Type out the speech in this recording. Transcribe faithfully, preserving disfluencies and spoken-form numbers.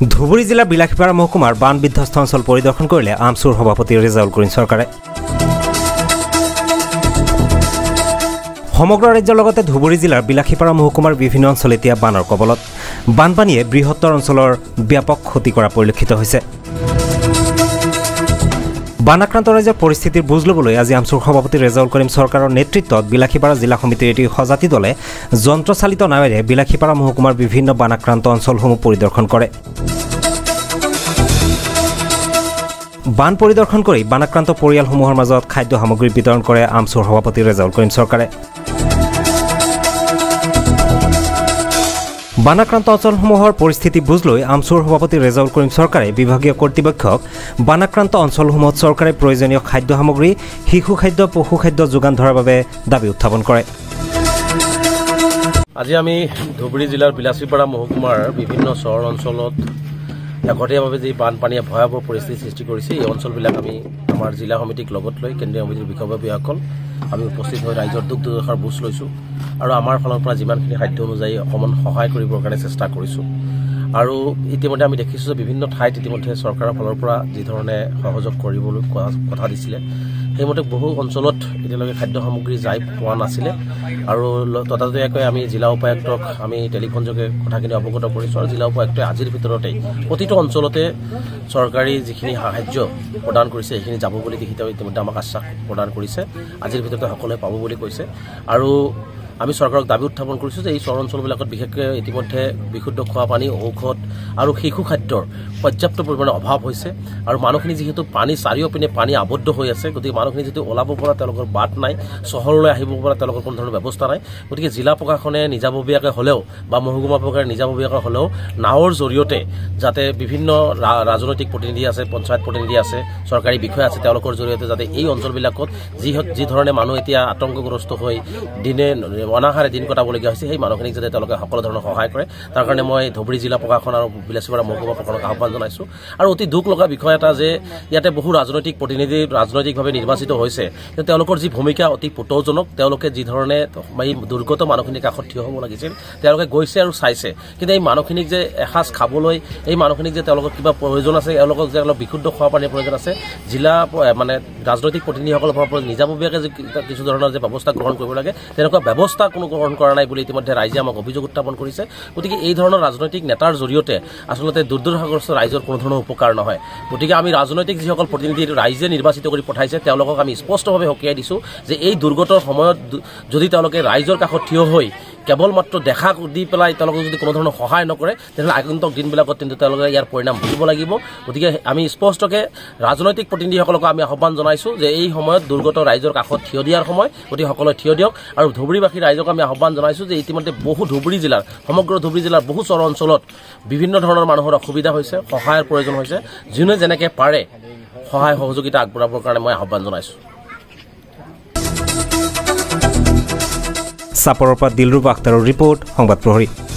ধুবুৰী জিলাৰ বিলাসীপাৰা মহকুমাৰ বান বিধ্বস্ত অঞ্চল পৰিদৰ্শন কৰিলে আমচুৰ সভাপতি ৰেজাউল করিম চৰকাৰে। সমগ্ৰ ৰাজ্যৰ লগতে ধুবুৰী জিলাৰ বিলাসীপাৰা মহকুমাৰ বিভিন্ন অঞ্চল এতিয়া বানৰ কবলত। বানপানীয়ে বৃহত্তৰ অঞ্চলৰ ব্যাপক ক্ষতি কৰা পৰিলক্ষিত হৈছে। বানাক্ৰান্ত ৰাজ্যৰ পৰিস্থিতিৰ বুজ ল'বলৈ আজি আমচুৰ সভাপতি ৰেজাউল করিম চৰকাৰৰ নেতৃত্বত বিলাসীপাৰা জিলা সমিতিৰ এটি সজাতি দলে যন্ত্ৰচালিত নাৱেৰে বিলাসীপাৰা মহকুমাৰ বিভিন্ন বানাক্ৰান্ত অঞ্চলসমূহ পৰিদৰ্শন কৰে। বান পৰিদৰ্শন কৰি বানাক্ৰান্ত পৰিয়ালসমূহৰ মাজত খাদ্য সামগ্ৰী বিতৰণ কৰে আমচুৰ সভাপতি ৰেজাউল করিম চৰকাৰে। বানাক্ৰান্ত অঞ্চলসমূহৰ পৰিস্থিতি বুজ লৈ আমচুৰ সভাপতি ৰেজাউল করিম চৰকাৰে বিভাগীয় কৰ্তৃপক্ষক বানাক্ৰান্ত অঞ্চলসমূহত চৰকাৰে প্ৰয়োজনীয় খাদ্য সামগ্ৰী, শিশু খাদ্য, পশু খাদ্য যোগান ধৰাৰ বাবে দাবী উত্থাপন কৰে। আজি আমি ধুবুৰী জিলাৰ বিলাসীপাৰা মহকুমাৰ বিভিন্ন চহৰ অঞ্চলত একতীয়াভাৱে যি বানপানীয়ে ভয়াৱহ পৰিস্থিতি সৃষ্টি কৰিছে, এই অঞ্চলবিলাক আমি আমাৰ জিলা সমিতিক লগত লৈ কেন্দ্ৰীয় সমিতিৰ বিষয়ববীয়াসকল আমি উপস্থিত হৈ ৰাইজৰ দুখ দুৰ্দশাৰ বুজ লৈছোঁ আৰু আমাৰ ফালৰ পৰা যিমানখিনি সাধ্য অনুযায়ী অকণমান সহায় কৰিবৰ কাৰণে চেষ্টা কৰিছোঁ। আৰু ইতিমধ্যে আমি দেখিছোঁ যে বিভিন্ন ঠাইত ইতিমধ্যে চৰকাৰৰ ফালৰ পৰা যিধৰণে সহযোগ কৰিবলৈ কথা দিছিলে, সেইমতে বহু অঞ্চলত এতিয়ালৈকে খাদ্য সামগ্ৰী যাই পোৱা নাছিলে। আৰু ততাতৈয়াকৈ আমি জিলা উপায়ুক্তক আমি টেলিফোনযোগে কথাখিনি অৱগত কৰিছোঁ আৰু জিলা উপায়ুক্তই আজিৰ ভিতৰতেই প্ৰতিটো অঞ্চলতে চৰকাৰী যিখিনি সাহায্য প্ৰদান কৰিছে সেইখিনি যাব বুলি তেখেতে ইতিমধ্যে আমাক আশ্বাস প্ৰদান কৰিছে। আজিৰ ভিতৰতে সকলোৱে পাব বুলি কৈছে। আৰু আমি চৰকাৰক দাবী উত্থাপন কৰিছোঁ যে এই চহৰ অঞ্চলবিলাকত বিশেষকৈ ইতিমধ্যে বিশুদ্ধ খোৱা পানী, ঔষধ আৰু শিশু খাদ্যৰ পৰ্যাপ্ত পৰিমাণে অভাৱ হৈছে। আৰু মানুহখিনি যিহেতু পানী চাৰিওপিনে পানী আবদ্ধ হৈ আছে, গতিকে মানুহখিনি যিটো ওলাব পৰা তেওঁলোকৰ বাট নাই, চহৰলৈ আহিব পৰা তেওঁলোকৰ কোনো ধৰণৰ ব্যৱস্থা নাই। গতিকে জিলা প্ৰশাসনে নিজাববীয়াকৈ হ'লেও বা মহকুমা প্ৰশাসনে নিজাববীয়াকৈ হ'লেও নাৱৰ জৰিয়তে যাতে বিভিন্ন ৰাজনৈতিক প্ৰতিনিধি আছে, পঞ্চায়ত প্ৰতিনিধি আছে, চৰকাৰী বিষয়া আছে, তেওঁলোকৰ জৰিয়তে যাতে এই অঞ্চলবিলাকত যি যি ধৰণে মানুহ এতিয়া আতংকগ্ৰস্ত হৈ দিনে অনাহাৰে দিন কটাবলগীয়া হৈছে, সেই মানুহখিনিক যাতে তেওঁলোকে সকলো ধৰণৰ সহায় কৰে, তাৰ কাৰণে মই ধুবুৰী জিলা প্ৰশাসন আৰু বিলাসীপাৰা মহকুমা প্ৰশাসনক আহ্বান জনাইছোঁ। আৰু অতি দুখ লগা বিষয় এটা যে ইয়াতে বহু ৰাজনৈতিক প্ৰতিনিধি ৰাজনৈতিকভাৱে নিৰ্বাচিত হৈছে, কিন্তু তেওঁলোকৰ যি ভূমিকা অতি পুতৌজনক। তেওঁলোকে যিধৰণে এই দুৰ্গত মানুহখিনিৰ কাষত থিয় হ'ব লাগিছিল, তেওঁলোকে গৈছে আৰু চাইছে, কিন্তু এই মানুহখিনিক যে এসাঁজ খাবলৈ, এই মানুহখিনিক যে তেওঁলোকৰ কিবা প্ৰয়োজন আছে, তেওঁলোকক যে অলপ বিশুদ্ধ খোৱা পানীৰ প্ৰয়োজন আছে, জিলা মানে ৰাজনৈতিক প্ৰতিনিধিসকলৰ পৰা নিজাববীয়াকৈ যে কিছু ধৰণৰ যে ব্যৱস্থা গ্ৰহণ কৰিব লাগে, তেনেকুৱা ব্যৱস্থা কোনো গ্ৰহণ কৰা নাই বুলি ইতিমধ্যে ৰাইজে আমাক অভিযোগ উত্থাপন কৰিছে। গতিকে এই ধৰণৰ ৰাজনৈতিক নেতাৰ জৰিয়তে আচলতে দুৰ্দশাগ্ৰস্ত ৰাইজৰ কোনো ধৰণৰ উপকাৰ নহয়। গতিকে আমি ৰাজনৈতিক যিসকল প্ৰতিনিধি ৰাইজে নিৰ্বাচিত কৰি পঠাইছে, তেওঁলোকক আমি স্পষ্টভাৱে সকীয়াই দিছোঁ যে এই দুৰ্গতৰ সময়ত যদি তেওঁলোকে ৰাইজৰ কাষত থিয় হৈ কেৱল মাত্ৰ দেখা দি পেলাই তেওঁলোকক যদি কোনো ধৰণৰ সহায় নকৰে, তেনেহ'লে আগন্তুক দিনবিলাকত কিন্তু তেওঁলোকে ইয়াৰ পৰিণাম ভুগিব লাগিব। গতিকে আমি স্পষ্টকৈ ৰাজনৈতিক প্ৰতিনিধিসকলক আমি আহ্বান জনাইছোঁ যে এই সময়ত দুৰ্গত ৰাইজৰ কাষত থিয় দিয়াৰ সময়, গতিকে সকলোৱে থিয় দিয়ক। আৰু ধুবুৰীবাসী ৰাইজক আমি আহ্বান জনাইছোঁ যে ইতিমধ্যে বহু ধুবুৰী জিলাৰ সমগ্ৰ ধুবুৰী জিলাৰ বহু চহৰ অঞ্চলত বিভিন্ন ধৰণৰ মানুহৰ অসুবিধা হৈছে, সহায়ৰ প্ৰয়োজন হৈছে। যোনে যেনেকৈ পাৰে সহায় সহযোগিতা আগবঢ়াবৰ কাৰণে মই আহ্বান জনাইছোঁ। চাপৰৰ পৰা দিলৰুবা আখতাৰৰ ৰিপৰ্ট, সংবাদ প্ৰহৰী।